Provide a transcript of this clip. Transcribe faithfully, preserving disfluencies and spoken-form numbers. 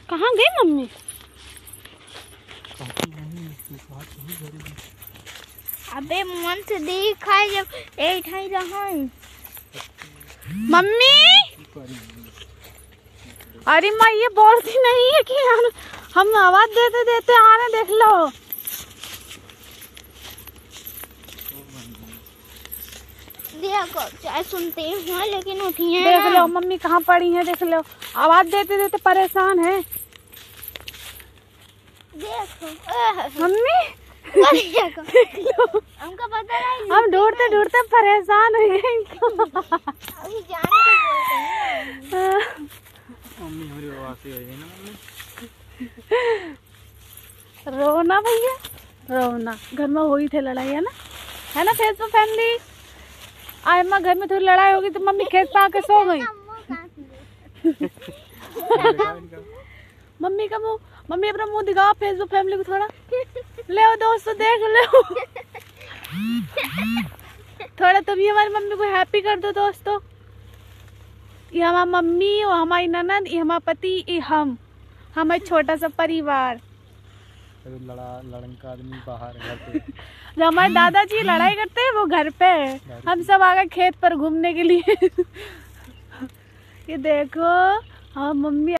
कहाँ गई मम्मी? अबे मन से दिखाई जब एक ठाई रहा मम्मी। अरे माँ ये बोलती नहीं है कि हम हम आवाज देते देते आ रहे, देख लो। देखो चाहे सुनते हैं लेकिन उठी है। देख लो मम्मी कहाँ पड़ी है, देख लो आवाज देते देते परेशान है। देखो मम्मी हमको पता नहीं, हम ढूंढते ढूंढते परेशान हो गए। अभी जाने के बोलते हैं। मम्मी हमारी आवाज से आई है ना मम्मी। रोना भैया रोना, घर में हुई थे लड़ाई है ना, है ना फेसबुक फैमिली। आज माँ घर में थोड़ी लड़ाई होगी तो मम्मी खेत पे आके सो गई। मम्मी का मुंह, मम्मी अपना मुंह दिखाओ फेसबुक फैमिली को थोड़ा। ले दोस्तों देख लो थोड़ा, तुम ही हमारी मम्मी को हैप्पी कर दो दोस्तों। ये हमारी मम्मी, वो हमारी ननद, ये हमारा पति, ये हम हमारा छोटा सा परिवार। लड़ा लड़न का आदमी बाहर घर पे। जो हमारे दादाजी लड़ाई करते हैं वो घर पे है, हम सब आ गए खेत पर घूमने के लिए। ये देखो हाँ मम्मी